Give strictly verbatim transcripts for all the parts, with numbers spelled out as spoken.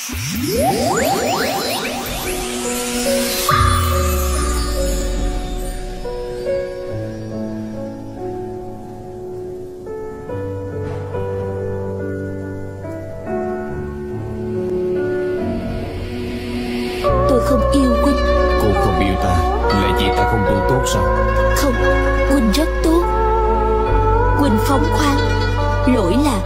Tôi không yêu Quỳnh. Cô không yêu ta là vì ta không đủ tốt sao? Không, Quỳnh rất tốt. Quỳnh phóng khoáng. Lỗi là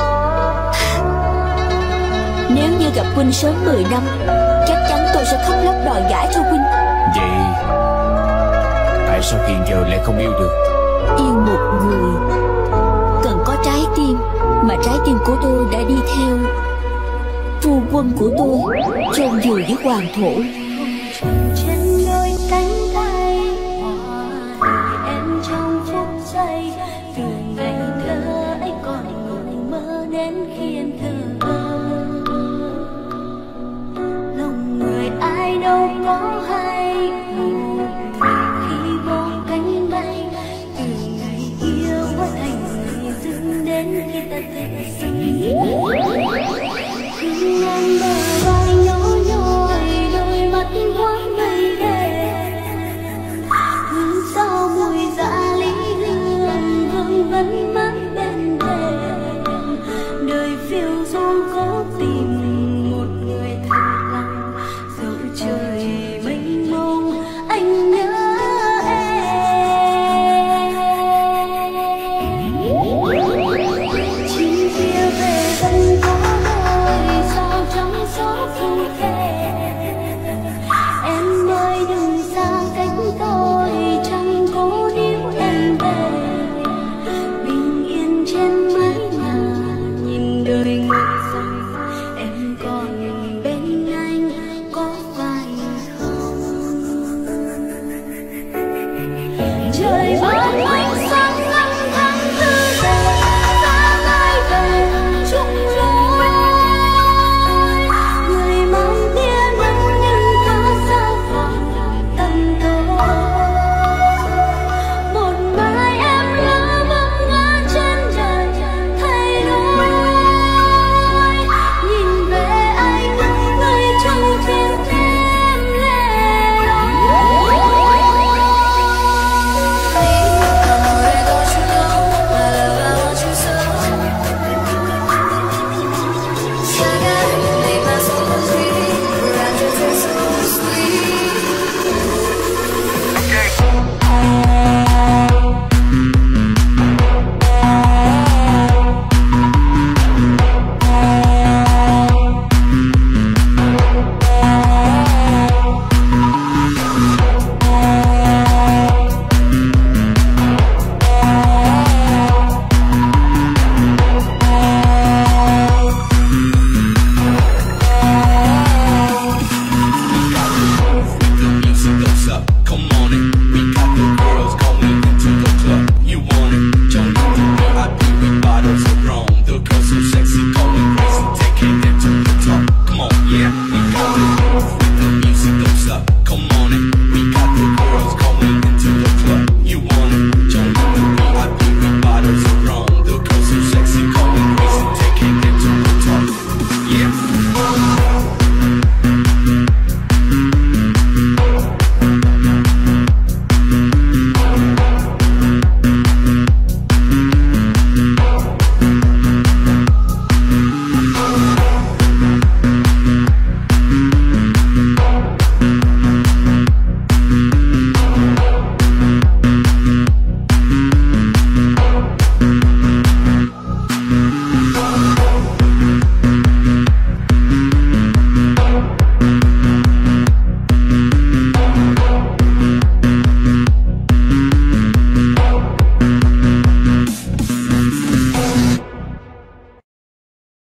nếu như gặp Quỳnh sớm mười năm, chắc chắn tôi sẽ khóc lóc đòi gả cho Quỳnh. Vậy tại sao hiện giờ lại không yêu được? Yêu một người cần có trái tim, mà trái tim của tôi đã đi theo phu quân của tôi chôn vùi với hoàng thổ.